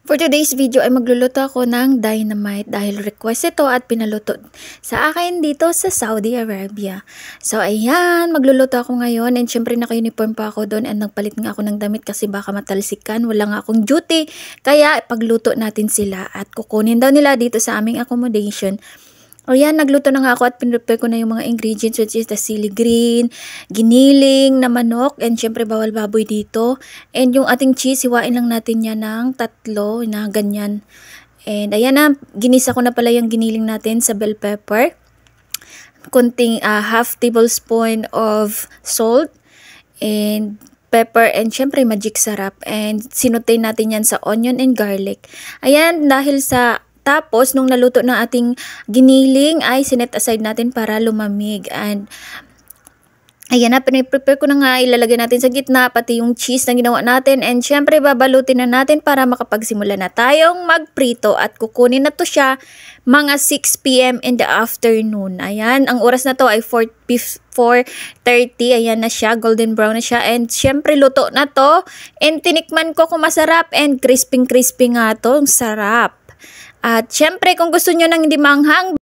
For today's video ay magluluto ako ng dynamite dahil request ito at pinaluto sa akin dito sa Saudi Arabia. So ayan, magluluto ako ngayon and syempre naka-uniform pa ako doon and nagpalit nga ako ng damit kasi baka matalsikan, wala nga akong duty. Kaya pagluto natin sila at kukunin daw nila dito sa aming accommodation. O yan, nagluto na nga ako at pinrepare ko na yung mga ingredients which is the sili green, giniling na manok, and syempre bawal baboy dito. And yung ating cheese, hiwain lang natin yan ng 3 na ganyan. And ayan na, ginisa ko na pala yung giniling natin sa bell pepper. Kunting half tablespoon of salt and pepper and syempre magic sarap. And sinutay natin yan sa onion and garlic. Ayan, dahil sa tapos, nung naluto ng ating giniling ay sinet aside natin para lumamig. And ayan na, piniprepare ko na nga, ilalagay natin sa gitna, pati yung cheese na ginawa natin. And syempre, babalutin na natin para makapagsimula na tayong magprito. At kukunin na to siya mga 6 p.m. in the afternoon. Ayan, ang oras na to ay 4:30. Ayan na siya, golden brown na siya. And syempre, luto na to. And tinikman ko kung masarap and crispy nga to. Ang sarap. At syempre, kung gusto nyo nang hindi manghang,